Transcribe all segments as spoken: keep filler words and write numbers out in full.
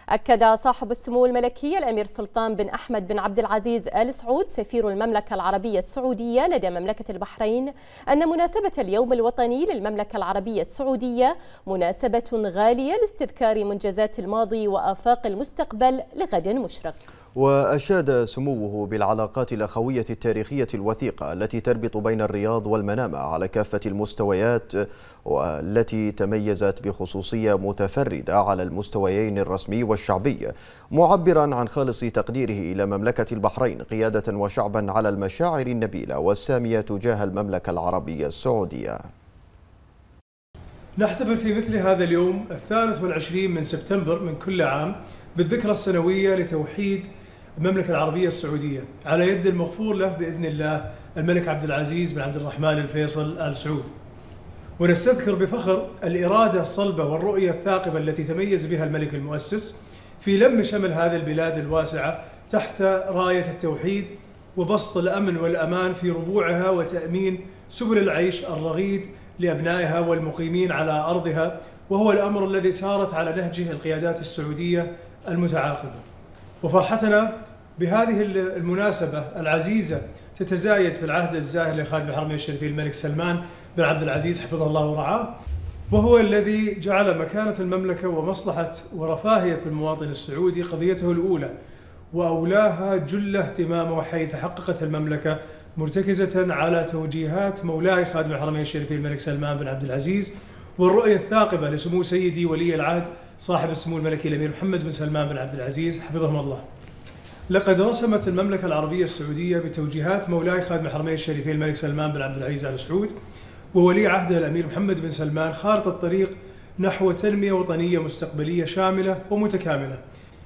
أكد صاحب السمو الملكي الأمير سلطان بن أحمد بن عبد العزيز آل سعود سفير المملكة العربية السعودية لدى مملكة البحرين أن مناسبة اليوم الوطني للمملكة العربية السعودية مناسبة غالية لاستذكار منجزات الماضي وآفاق المستقبل لغد مشرق. وأشاد سموه بالعلاقات الأخوية التاريخية الوثيقة التي تربط بين الرياض والمنامة على كافة المستويات، والتي تميزت بخصوصية متفردة على المستويين الرسمي والشعبي، معبرا عن خالص تقديره إلى مملكة البحرين قيادة وشعبا على المشاعر النبيلة والسامية تجاه المملكة العربية السعودية. نحتفل في مثل هذا اليوم الثالث والعشرين من سبتمبر من كل عام بالذكرى السنوية لتوحيد المملكة العربية السعودية على يد المغفور له بإذن الله الملك عبد العزيز بن عبد الرحمن الفيصل آل سعود، ونستذكر بفخر الإرادة الصلبة والرؤية الثاقبة التي تميز بها الملك المؤسس في لم شمل هذه البلاد الواسعة تحت راية التوحيد وبسط الأمن والأمان في ربوعها وتأمين سبل العيش الرغيد لأبنائها والمقيمين على أرضها، وهو الأمر الذي سارت على نهجه القيادات السعودية المتعاقبة. وفرحتنا بهذه المناسبة العزيزة تتزايد في العهد الزاهر لخادم الحرمين الشريفين الملك سلمان بن عبد العزيز حفظه الله ورعاه، وهو الذي جعل مكانة المملكة ومصلحة ورفاهية المواطن السعودي قضيته الأولى وأولاها جل اهتمامه، حيث حققت المملكة مرتكزة على توجيهات مولاي خادم الحرمين الشريفين الملك سلمان بن عبد العزيز والرؤية الثاقبة لسمو سيدي ولي العهد صاحب السمو الملكي الأمير محمد بن سلمان بن عبد العزيز حفظهم الله. لقد رسمت المملكة العربية السعودية بتوجيهات مولاي خادم الحرمين الشريفين الملك سلمان بن عبد العزيز آل سعود وولي عهده الأمير محمد بن سلمان خارطة الطريق نحو تنمية وطنية مستقبلية شاملة ومتكاملة،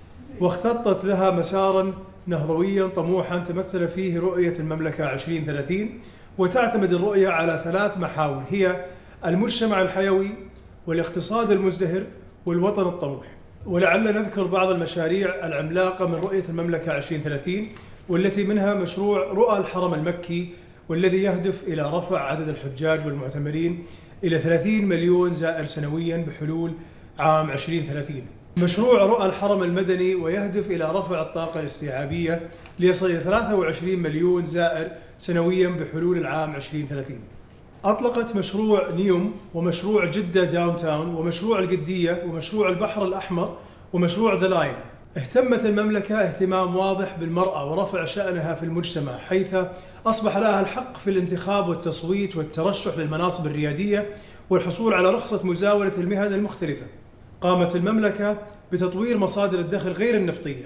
واختطت لها مسارا نهضويا طموحا تمثل فيه رؤية المملكة عشرين ثلاثين، وتعتمد الرؤية على ثلاث محاور هي المجتمع الحيوي والاقتصاد المزدهر والوطن الطموح. ولعل نذكر بعض المشاريع العملاقة من رؤية المملكة عشرين ثلاثين، والتي منها مشروع رؤى الحرم المكي، والذي يهدف إلى رفع عدد الحجاج والمعتمرين إلى ثلاثين مليون زائر سنويا بحلول عام عشرين ثلاثين. مشروع رؤى الحرم المدني ويهدف إلى رفع الطاقة الاستيعابية ليصل إلى ثلاثة وعشرين مليون زائر سنويا بحلول العام عشرين ثلاثين. أطلقت مشروع نيوم ومشروع جدة داون تاون ومشروع القدية ومشروع البحر الأحمر ومشروع ذا لاين. اهتمت المملكة اهتمام واضح بالمرأة ورفع شأنها في المجتمع، حيث أصبح لها الحق في الانتخاب والتصويت والترشح للمناصب الريادية والحصول على رخصة مزاولة المهن المختلفة. قامت المملكة بتطوير مصادر الدخل غير النفطية.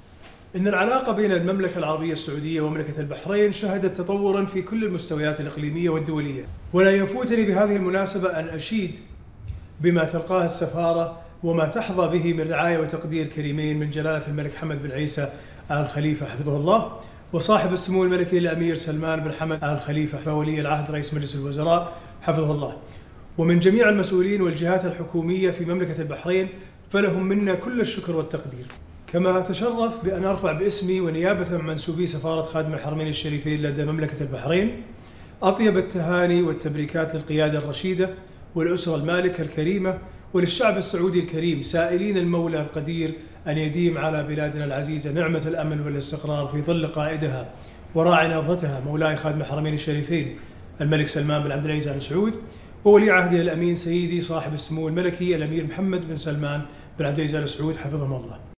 إن العلاقة بين المملكة العربية السعودية ومملكة البحرين شهدت تطوراً في كل المستويات الإقليمية والدولية، ولا يفوتني بهذه المناسبة أن أشيد بما تلقاه السفارة وما تحظى به من رعاية وتقدير كريمين من جلالة الملك حمد بن عيسى آل خليفة حفظه الله، وصاحب السمو الملكي الأمير سلمان بن حمد آل خليفة وولي العهد رئيس مجلس الوزراء حفظه الله، ومن جميع المسؤولين والجهات الحكومية في مملكة البحرين، فلهم منا كل الشكر والتقدير. كما أتشرف بأن أرفع باسمي ونيابة عن منسوبي سفارة خادم الحرمين الشريفين لدى مملكة البحرين أطيب التهاني والتبريكات للقيادة الرشيدة والأسرة المالكة الكريمة وللشعب السعودي الكريم، سائلين المولى القدير أن يديم على بلادنا العزيزة نعمة الأمن والاستقرار في ظل قائدها وراعي نهضتها مولاي خادم الحرمين الشريفين الملك سلمان بن عبد العزيز آل سعود وولي عهده الأمين سيدي صاحب السمو الملكي الأمير محمد بن سلمان بن عبد العزيز آل سعود حفظهم الله.